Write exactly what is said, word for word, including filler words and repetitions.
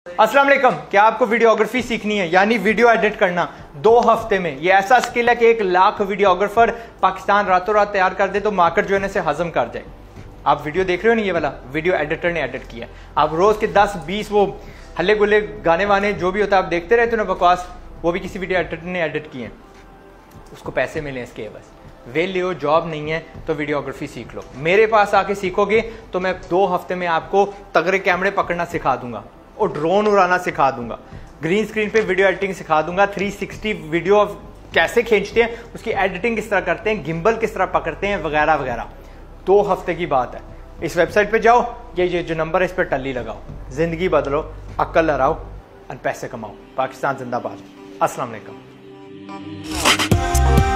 अस्सलाम वालेकुम। क्या आपको वीडियोग्राफी सीखनी है यानी वीडियो एडिट करना दो हफ्ते में? ये ऐसा स्किल है कि एक लाख वीडियोग्राफर पाकिस्तान रातों रात तैयार कर दे तो मार्केट जो है से हजम कर जाए। आप वीडियो देख रहे हो ना, ये वाला वीडियो एडिटर ने एडिट किया। आप रोज के दस बीस वो हल्ले गुल्ले गाने वाने जो भी होता है आप देखते रहते हो ना बकवास, वो भी किसी वीडियो एडिटर ने एडिट किए, उसको पैसे मिले इसके। बस वेल हो, जॉब नहीं है तो वीडियोग्राफी सीख लो। मेरे पास आके सीखोगे तो मैं दो हफ्ते में आपको तगड़े कैमरे पकड़ना सिखा दूंगा और ड्रोन उड़ाना सिखा दूंगा, ग्रीन स्क्रीन पे वीडियो एडिटिंग सिखा दूंगा, थ्री सिक्सटी वीडियो कैसे खींचते हैं, उसकी एडिटिंग किस तरह करते हैं, गिम्बल किस तरह पकड़ते हैं, वगैरह वगैरह। दो हफ्ते की बात है। इस वेबसाइट पे जाओ, ये ये जो नंबर है इस पर टल्ली लगाओ, जिंदगी बदलो, अक्ल लड़ाओ और पैसे कमाओ। पाकिस्तान जिंदाबाद। अस्सलाम वालेकुम।